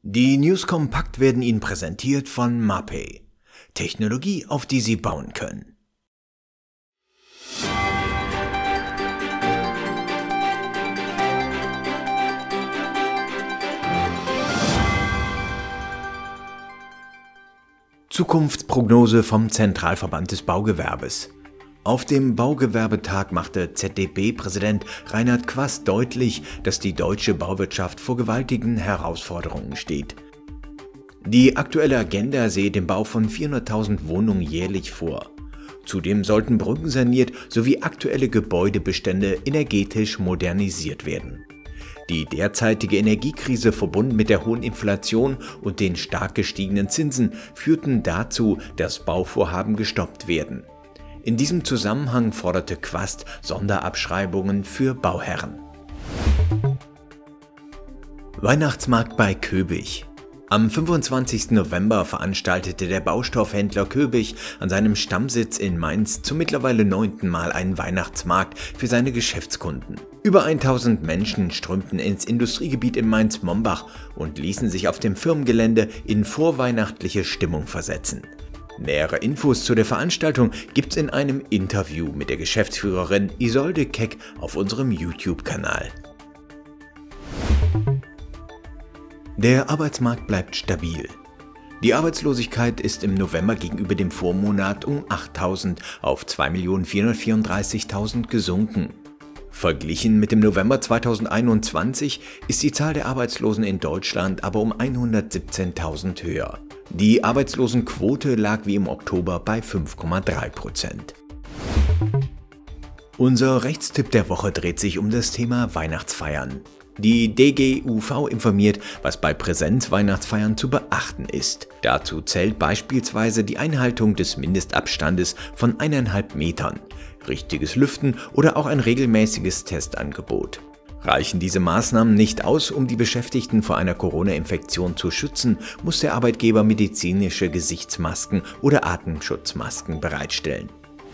Die News kompakt werden Ihnen präsentiert von Mapei. Technologie, auf die Sie bauen können. Zukunftsprognose vom Zentralverband des Baugewerbes. Auf dem Baugewerbetag machte ZDB-Präsident Reinhard Quast deutlich, dass die deutsche Bauwirtschaft vor gewaltigen Herausforderungen steht. Die aktuelle Agenda sehe den Bau von 400.000 Wohnungen jährlich vor. Zudem sollten Brücken saniert sowie aktuelle Gebäudebestände energetisch modernisiert werden. Die derzeitige Energiekrise verbunden mit der hohen Inflation und den stark gestiegenen Zinsen führten dazu, dass Bauvorhaben gestoppt werden. In diesem Zusammenhang forderte Quast Sonderabschreibungen für Bauherren. Weihnachtsmarkt bei Köbich. Am 25. November veranstaltete der Baustoffhändler Köbich an seinem Stammsitz in Mainz zum mittlerweile 9. Mal einen Weihnachtsmarkt für seine Geschäftskunden. Über 1000 Menschen strömten ins Industriegebiet in Mainz-Mombach und ließen sich auf dem Firmengelände in vorweihnachtliche Stimmung versetzen. Nähere Infos zu der Veranstaltung gibt's in einem Interview mit der Geschäftsführerin Isolde Keck auf unserem YouTube-Kanal. Der Arbeitsmarkt bleibt stabil. Die Arbeitslosigkeit ist im November gegenüber dem Vormonat um 8.000 auf 2.434.000 gesunken. Verglichen mit dem November 2021 ist die Zahl der Arbeitslosen in Deutschland aber um 117.000 höher. Die Arbeitslosenquote lag wie im Oktober bei 5,3%. Unser Rechtstipp der Woche dreht sich um das Thema Weihnachtsfeiern. Die DGUV informiert, was bei Präsenzweihnachtsfeiern zu beachten ist. Dazu zählt beispielsweise die Einhaltung des Mindestabstandes von 1,5 Metern, richtiges Lüften oder auch ein regelmäßiges Testangebot. Reichen diese Maßnahmen nicht aus, um die Beschäftigten vor einer Corona-Infektion zu schützen, muss der Arbeitgeber medizinische Gesichtsmasken oder Atemschutzmasken bereitstellen.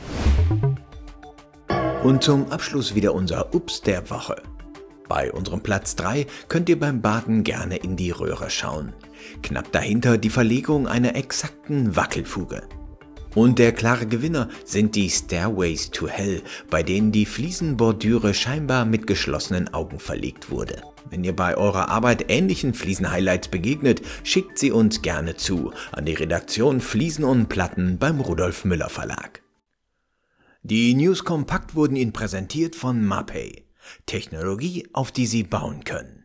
Und zum Abschluss wieder unser Ups der Woche. Bei unserem Platz 3 könnt ihr beim Baden gerne in die Röhre schauen. Knapp dahinter die Verlegung einer exakten Wackelfuge. Und der klare Gewinner sind die Stairways to Hell, bei denen die Fliesenbordüre scheinbar mit geschlossenen Augen verlegt wurde. Wenn ihr bei eurer Arbeit ähnlichen Fliesen-Highlights begegnet, schickt sie uns gerne zu an die Redaktion Fliesen und Platten beim Rudolf Müller Verlag. Die News kompakt wurden Ihnen präsentiert von Mapei. Technologie, auf die Sie bauen können.